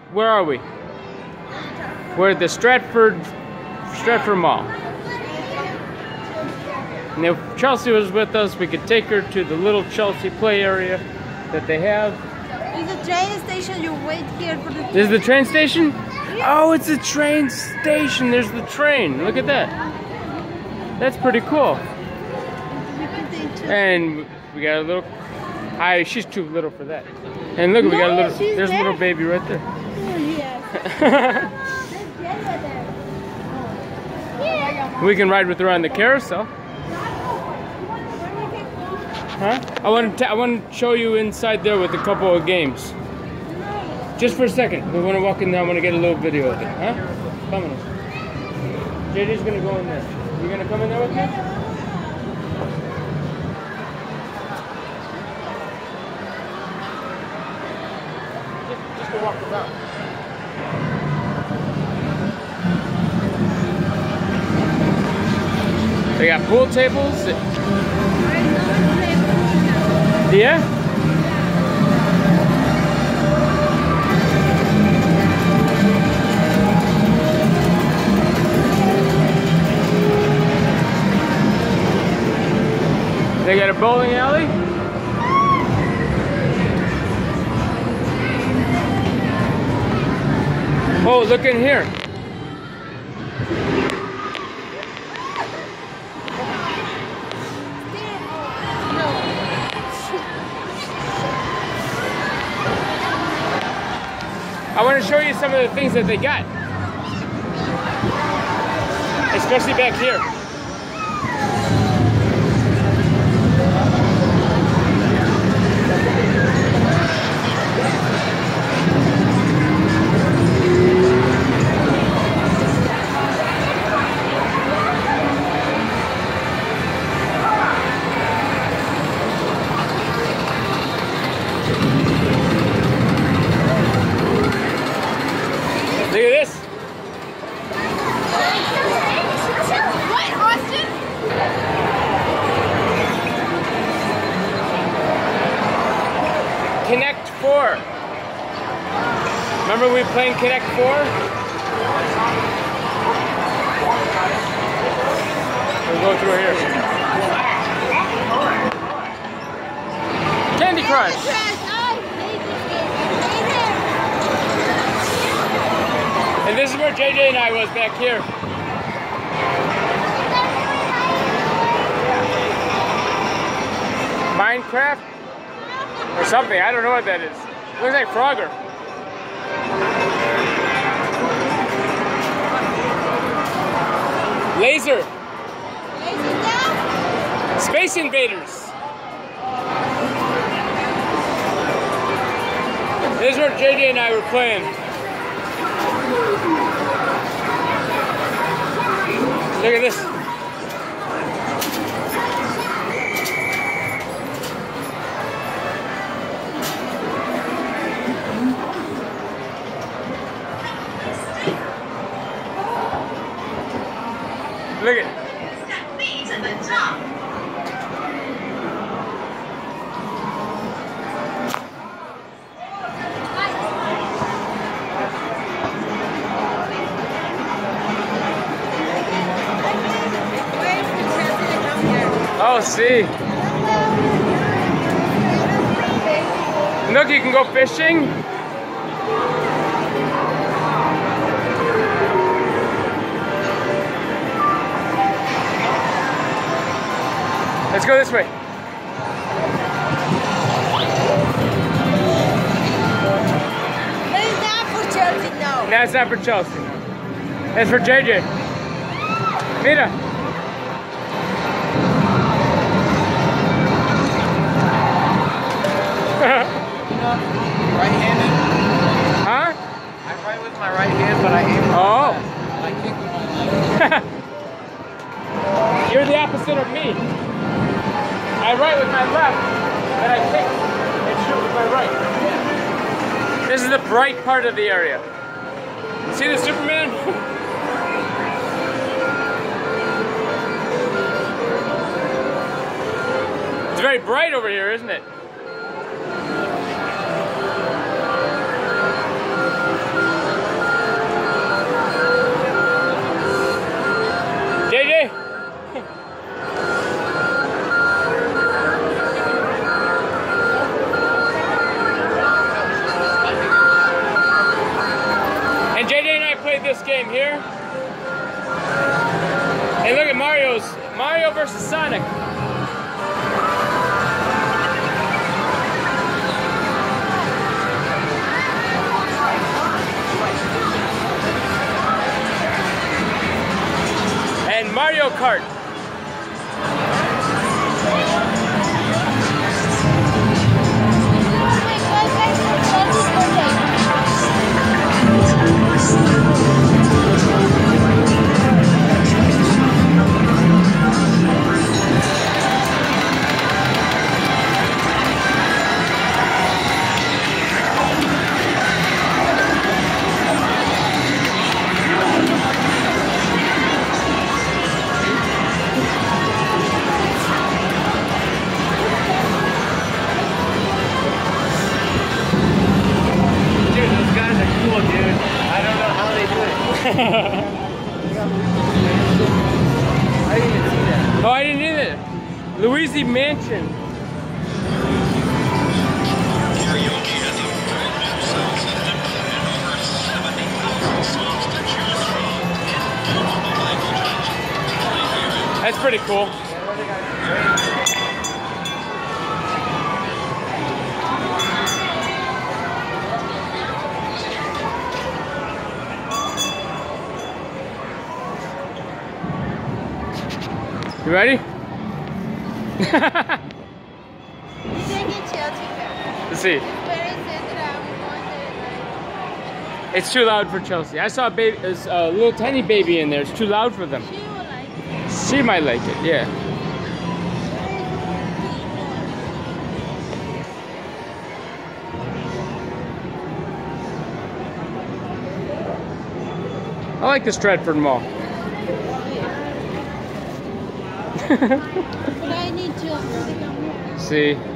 where are we? We're at the Stratford Mall. And if Chelsea was with us, we could take her to the little Chelsea play area that they have. It's a train station. You wait here for the train. This is the train station? Oh, it's a train station. There's the train. Look at that. That's pretty cool. And we got a little... she's too little for that. And look, we got a little... There's a little baby right there. We can ride with her on the carousel. Huh? I want to show you inside there with a couple of games. Just for a second. We want to walk in there. I want to get a little video of it. Huh? Come on. JJ's going to go in there. You going to come in there with me? Just to walk about. They got pool tables. Yeah? They got a bowling alley. Oh, look in here. I want to show you some of the things that they got. Especially back here. Look at this. What, Austin? Connect 4. Remember we were playing Connect 4? We'll go through here. Candy Crush. And this is where JJ and I was back here. Minecraft? Or something, I don't know what that is. It looks like Frogger. Laser. Space Invaders. This is where JJ and I were playing. Look at this. Look at it. Feet at the top. Oh, see. Look, you can go fishing. Let's go this way. That is not for Chelsea, no. That's not for Chelsea. That's for JJ. Mira. Right-handed? Huh? I write with my right hand, but I aim with my left. I kick with my left. You're the opposite of me. I write with my left, and I kick and shoot with my right. This is the bright part of the area. See the Superman? It's very bright over here, isn't it? game here. Hey, look at Mario versus Sonic. And Mario Kart. I didn't even see that. Oh, I didn't either. Louisi Mansion. That's pretty cool. You ready? Let's see. It's too loud for Chelsea. I saw a baby, there's a little tiny baby in there. It's too loud for them. She will like it. She might like it, yeah. I like the Stratford Mall. But I need to come here. See?